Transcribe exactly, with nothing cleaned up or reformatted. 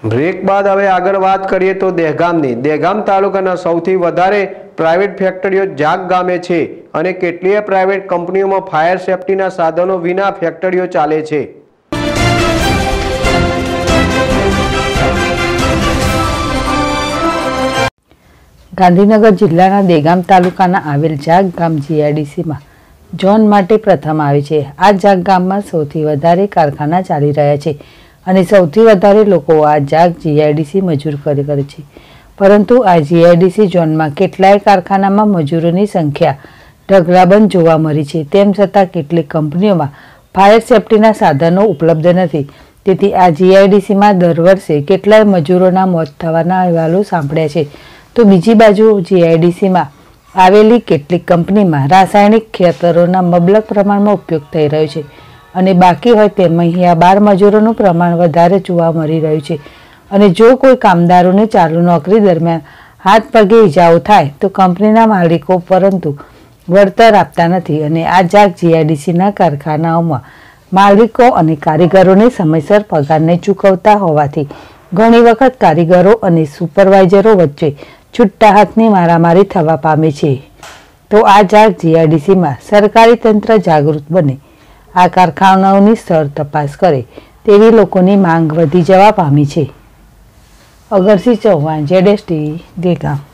Break બાદ હવે આગળ વાત કરીએ તો દહેગામની દહેગામ તાલુકાના સૌથી વધારે પ્રાઇવેટ ફેક્ટરીઓ જાગ ગામે છે અને કેટલીય પ્રાઇવેટ કંપનીઓમાં ફાયર સેફટીના સાધનો વિના ફેક્ટરીઓ ચાલે છે। ગાંધીનગર જિલ્લાના દહેગામ તાલુકાના આવેલ જાગ ગામ જીઆઈડીસીમાં ઝોન માટે પ્રથમ આવે છે। આ જાગ ગામમાં સૌથી વધારે કારખાના ચાલી રહ્યા છે અને સૌથી વધારે લોકો આ જાગ જીઆઈડીસી મજૂર કરે કરે છે, પરંતુ આ જીઆઈડીસી ઝોનમાં કેટલાય કારખાનામાં મજૂરોની સંખ્યા ઢગલાબંધ જોવા મળી છે। તેમ છતાં કેટલીક કંપનીઓમાં ફાયર સેફટીના સાધનો ઉપલબ્ધ નથી, તેથી આ જીઆઈડીસીમાં દર વર્ષે કેટલાય મજૂરોના મોત થવાના અહેવાલો સાંભળ્યા છે। તો બીજી બાજુ જીઆઈડીસીમાં આવેલી કેટલીક કંપનીમાં રાસાયણિક ખેતરોના મબલક પ્રમાણમાં ઉપયોગ થઈ રહ્યો છે અને બાકી હોય તેમ અહીંયા બાર મજૂરોનું પ્રમાણ વધારે જોવા મળી રહ્યું છે અને જો કોઈ કામદારોને ચાલુ નોકરી દરમિયાન હાથ પગે ઈજાઓ થાય તો કંપનીના માલિકો પરંતુ વળતર આપતા નથી અને આ જાગ જીઆઈડીસીના કારખાનાઓમાં માલિકો અને કારીગરોને સમયસર પગાર નહીં ચૂકવતા હોવાથી ઘણી વખત કારીગરો અને સુપરવાઇઝરો વચ્ચે છૂટા હાથની મારામારી થવા પામે છે। તો આ જાગ જીઆઈડીસીમાં સરકારી તંત્ર જાગૃત બને, આ કારખાનાઓની સ્થળ તપાસ કરે તેવી લોકોની માંગ વધી જવા પામી છે। અગરસિંહ ચૌહાણ, જેડેશ ટીવી, દહેગામ।